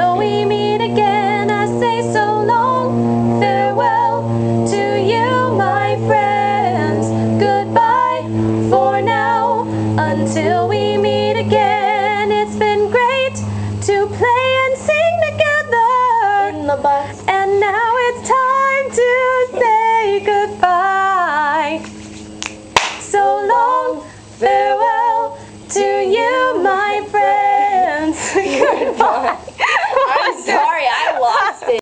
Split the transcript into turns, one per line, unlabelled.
Until we meet again, I say so long, farewell to you, my friends. Goodbye for now, until we meet again.